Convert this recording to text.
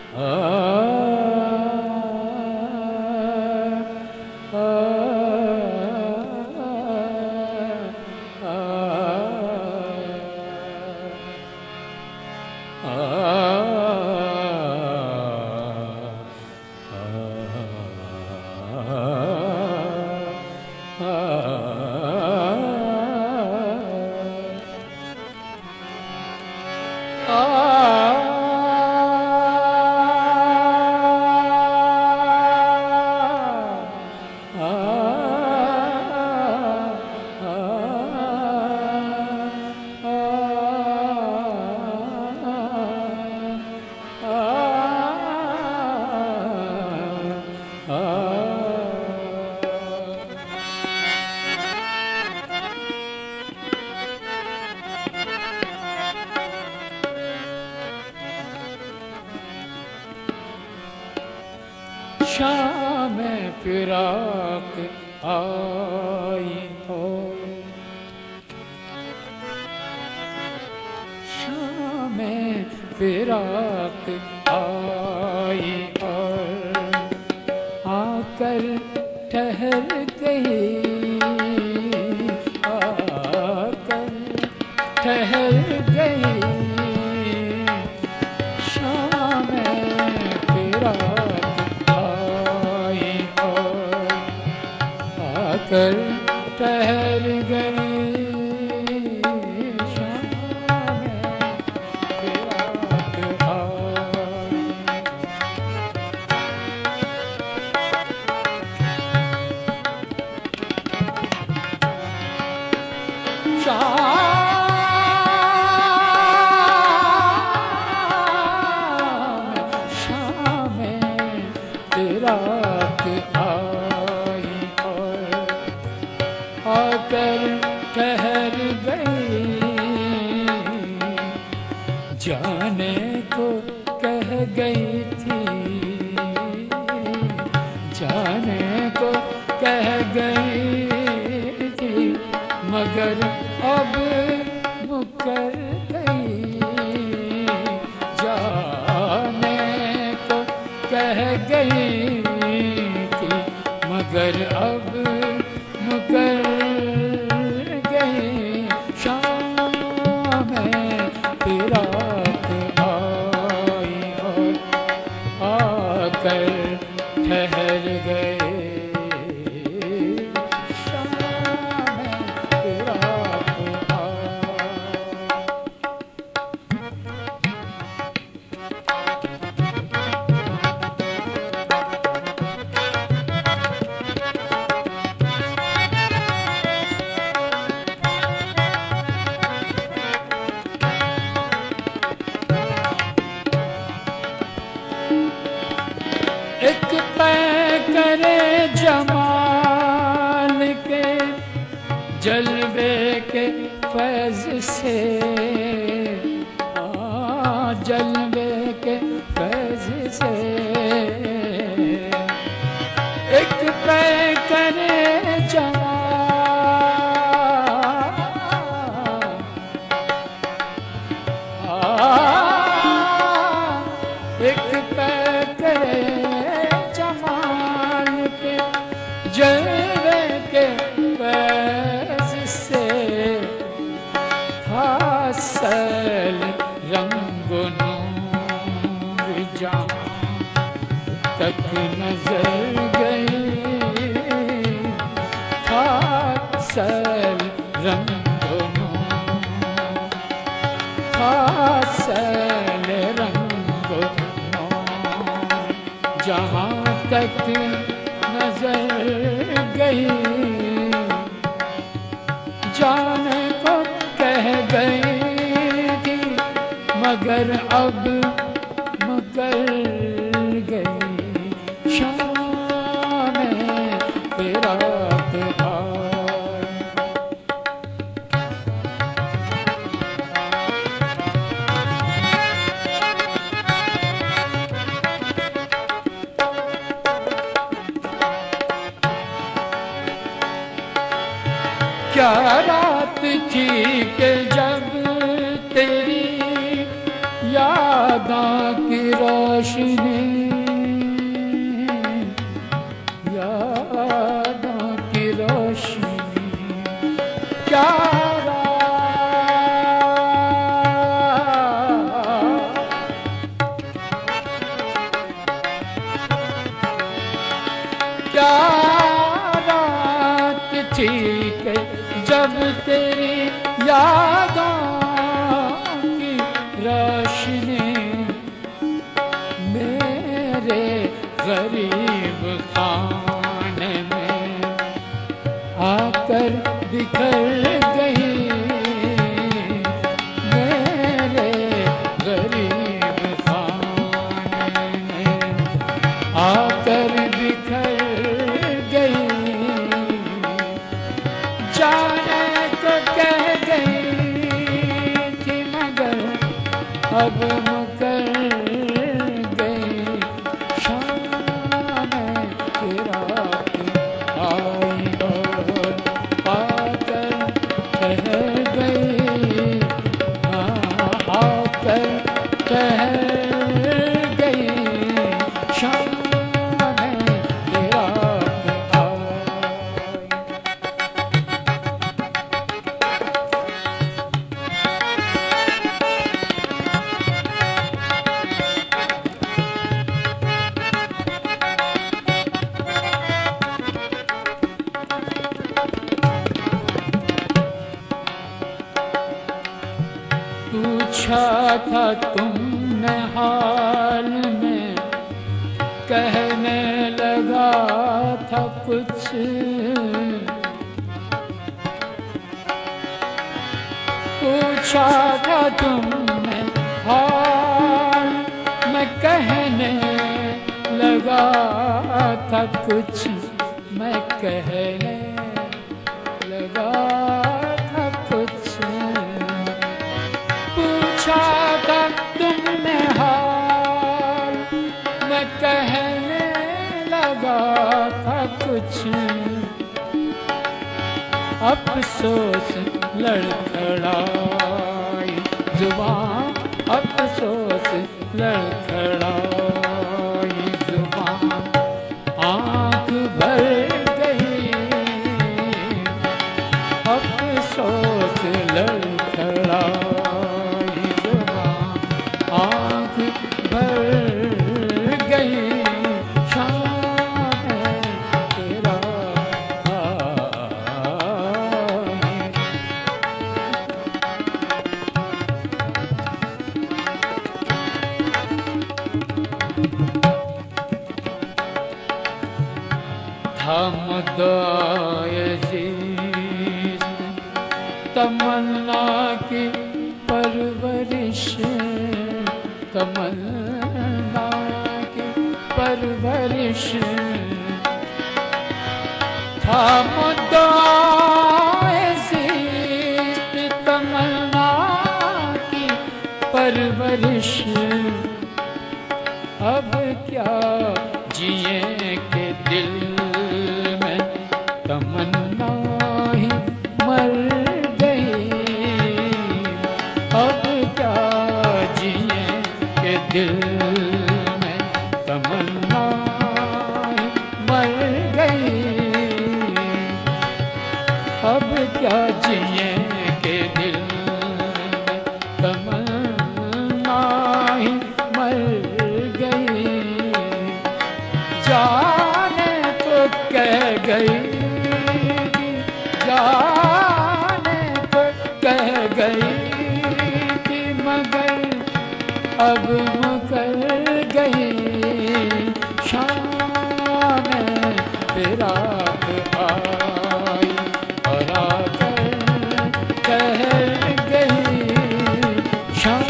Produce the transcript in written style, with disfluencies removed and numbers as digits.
शाम फिराक आई हो, शाम फिराक आई और आकर ठहर गई, आकर ठहर गई। शाम फिराक आई और आकर ठहर गई। रात आई और आकर ठहर गई। जाने को कह गई थी, जाने को कह गई थी, मगर अब मुकर गई। जाने को कह गई थी, मगर अब मुकर गई। शाम फिराक आई और आकर ठहर गए। एक पै करे जमाल के जलवे के फैज़ से, जलवे के फैज़ से। एक पै करे एक पै करे जलवे के फैज़ से। हासिल रंग नूर जहाँ तक नजर गई। हासिल रंग नूर, हासिल रंग नूर जहाँ तक नजर गई। जाने को कह गई थी, मगर अब मुकर गई। शाम फिराक आई। क्या रात थी कि जब तेरी याद यादों की रोशनी, यादों की रोशनी क्या क्या रात थी कि जब तेरी यादों की रोशनी मेरे गरीब खाने में आकर बिखर गई, मेरे गरीब खाने में आकर बिखर गई। जाने को कह गई थी मगर अब मुकर गई। शाम की रात आई और आकर ठहर गई, आकर ठहर गई। शाम की रात आई। पूछा था तुमने हाल में, कहने लगा था कुछ। पूछा था तुमने हाल में, कहने लगा था कुछ। मैं कहने लगा था कुछ। पूछा था तुमने हाल, मैं कहने लगा था कुछ। अफसोस लड़खड़ाई जुबान, अफसोस लड़खड़ाई जुबान। आँख भर गई, अफसोस लड़खड़ाई जुबान। आँख भर गई। शाम तेरा मुद्दाए-ज़ीस्त तमन्ना की परवरिश, तमन्ना की परवरिश था। मुद्दाए-ज़ीस्त तमन्ना की परवरिश। अब क्या जिए के दिल में तमन्ना ही मर गई। अब क्या जिए के दिल में तमन्ना ही मर गई। अब क्या जिए के दिल में तमन्ना ही मर गई। जाने को कह गई थी, जाने को कह गई थी मगर अब मुकर गई। शाम रात आई और आकर कह गई। शाम